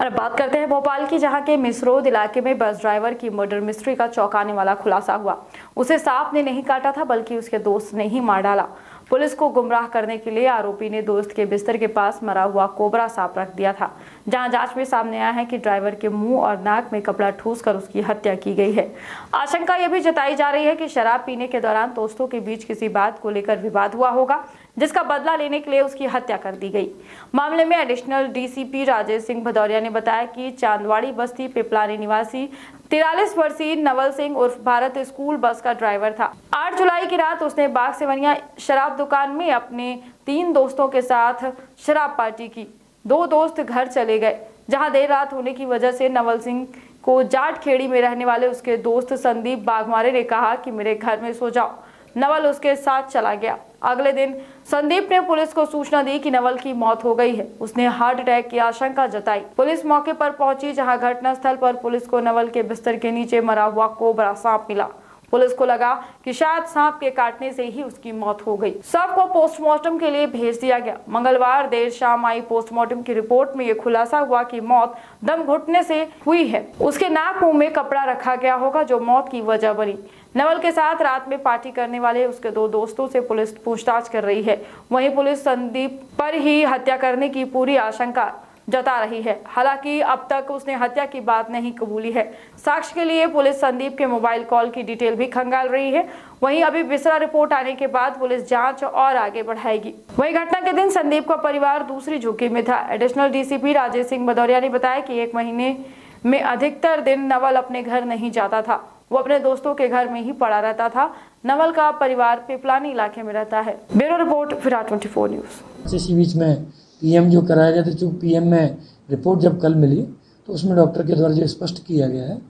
और बात करते हैं भोपाल की, जहां के मिसरोद इलाके में बस ड्राइवर की मर्डर मिस्ट्री का चौंकाने वाला खुलासा हुआ। उसे सांप ने नहीं काटा था बल्कि उसके दोस्त ने ही मार डाला। पुलिस को गुमराह करने के लिए आरोपी ने दोस्त के बिस्तर के पास मरा हुआ कोबरा सांप रख दिया था, जहां जांच में सामने आया है कि ड्राइवर के मुंह और नाक में कपड़ा ठूसकर उसकी हत्या की गई है। आशंका यह भी जताई जा रही है कि शराब पीने के दौरान दोस्तों के बीच किसी बात को लेकर विवाद हुआ होगा, जिसका बदला लेने के लिए उसकी हत्या कर दी गई। मामले में एडिशनल डीसीपी राजेश सिंह भदौरिया ने बताया कि चांदवाड़ी बस्ती पिपलानी निवासी 43 वर्षीय नवल सिंह उर्फ भारत स्कूल बस का ड्राइवर था। 8 जुलाई की रात उसने बाग सेवनिया शराब दुकान में अपने 3 दोस्तों के साथ शराब पार्टी की। 2 दोस्त घर चले गए, जहां देर रात होने की वजह से नवल सिंह को जाट खेड़ी में रहने वाले उसके दोस्त संदीप बागमारे ने कहा कि मेरे घर में सो जाओ। नवल उसके साथ चला गया। अगले दिन संदीप ने पुलिस को सूचना दी कि नवल की मौत हो गई है। उसने हार्ट अटैक की आशंका जताई। पुलिस मौके पर पहुंची, जहां घटनास्थल पर पुलिस को नवल के बिस्तर के नीचे मरा हुआ कोबरा सांप मिला। पुलिस को लगा कि शायद सांप के काटने से ही उसकी मौत हो गई। शव को पोस्टमार्टम के लिए भेज दिया गया। मंगलवार देर शाम आई पोस्टमार्टम की रिपोर्ट में यह खुलासा हुआ कि मौत दम घुटने से हुई है। उसके नाक मुंह में कपड़ा रखा गया होगा, जो मौत की वजह बनी। नवल के साथ रात में पार्टी करने वाले उसके 2 दोस्तों से पुलिस पूछताछ कर रही है। वहीं पुलिस संदीप पर ही हत्या करने की पूरी आशंका जता रही है। हालांकि अब तक उसने हत्या की बात नहीं कबूली है। साक्ष्य के लिए पुलिस संदीप के मोबाइल कॉल की डिटेल भी खंगाल रही है। वहीं अभी विसरा रिपोर्ट आने के बाद पुलिस जांच और आगे बढ़ाएगी। वहीं घटना के दिन संदीप का परिवार दूसरी झुग्गी में था। एडिशनल डीसीपी राजेश सिंह भदौरिया ने बताया कि 1 महीने में अधिकतर दिन नवल अपने घर नहीं जाता था। वो अपने दोस्तों के घर में ही पड़ा रहता था। नवल का परिवार पिपलानी इलाके में रहता है। Bureau report Virat 24 news. इसी बीच में पीएम जो कराया गया था, जो पीएम में रिपोर्ट जब कल मिली तो उसमें डॉक्टर के द्वारा जो स्पष्ट किया गया है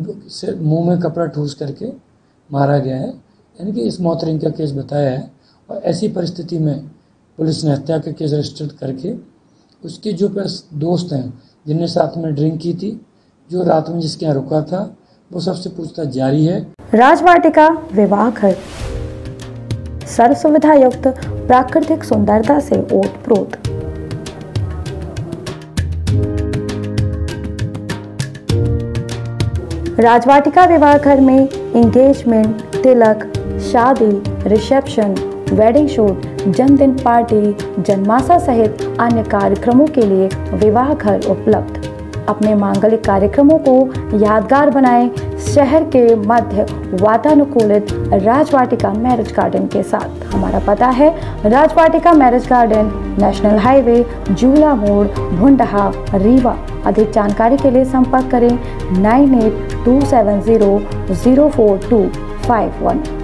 कि मुंह में कपड़ा ठूस करके मारा गया है, यानी कि इस मौतरिंग का केस बताया है। और ऐसी परिस्थिति में पुलिस ने हत्या का केस रजिस्टर करके उसके जो दोस्त हैं जिनने साथ में ड्रिंक की थी, जो रात में जिसके यहाँ रुका था, वो सबसे पूछताछ जारी है। राजवाटिका विवाह घर सर्व सुविधा युक्त प्राकृतिक सुंदरता से ओतप्रोत। राजवाटिका विवाह घर में एंगेजमेंट, तिलक, शादी, रिसेप्शन, वेडिंग शूट, जन्मदिन पार्टी, जन्माशा सहित अन्य कार्यक्रमों के लिए विवाह घर उपलब्ध। अपने मांगलिक कार्यक्रमों को यादगार बनाएं शहर के मध्य वातानुकूलित राजवाटिका मैरिज गार्डन के साथ। हमारा पता है Rajvatika marriage garden, national highway, Jhula Mod, Bhundha, Rewa. अधिक जानकारी के लिए संपर्क करें 9827004251।